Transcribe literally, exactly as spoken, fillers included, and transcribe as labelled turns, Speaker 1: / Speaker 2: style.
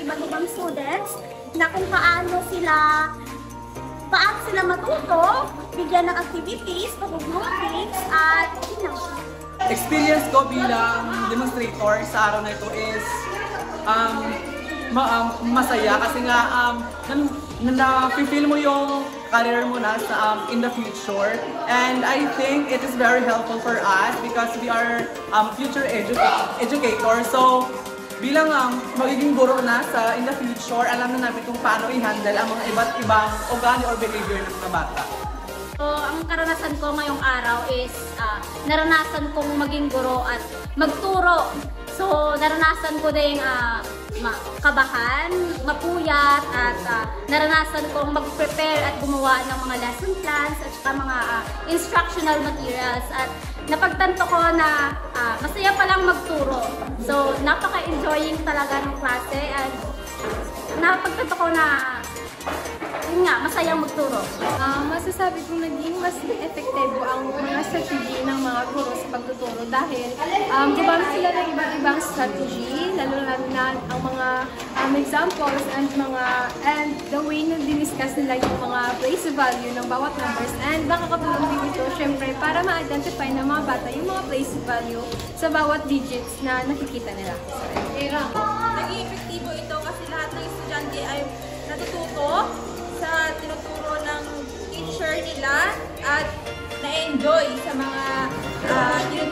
Speaker 1: iba't ibang students na kung paano sila paano sila matuto, bigyan ng activities, pag-groupings, at yun know.
Speaker 2: Experience ko bilang demonstrator sa araw na ito is um, ma um, masaya kasi nga um, na-feel mo yung career mo na sa, um, in the future, and I think it is very helpful for us because we are um, future educa educators. So bilang um, magiging guro na sa in the future, alam na namin kung paano i-handle ang mga iba't ibang ugali or behavior ng mga bata.
Speaker 1: So, ang karanasan ko ngayong araw is uh, naranasan kong maging guro at magturo. So, naranasan ko din uh, kabahan, mapuyat, at uh, naranasan kong mag-prepare at gumawa ng mga lesson plans at saka mga uh, instructional materials. At napagtanto ko na uh, masaya palang magturo. So, napaka-enjoying talaga ng klase at napagtanto ko na yun nga, masayang magturo.
Speaker 3: Uh, masasabi kong naging mas epektibo ang mga strategy ng mga guro sa pagtuturo dahil um, gumamit sila ng iba't ibang strategy, lalo na ang mga um, examples and mga and the way na diniscuss nila yung mga place value ng bawat numbers, and makakatulong din ito syempre para ma-identify ng mga bata yung mga place value sa bawat digits na nakikita nila.
Speaker 4: Naging epektibo ito kasi lahat ng estudyante ay natututo sa tinuturo ng teacher nila at na-enjoy sa mga uh,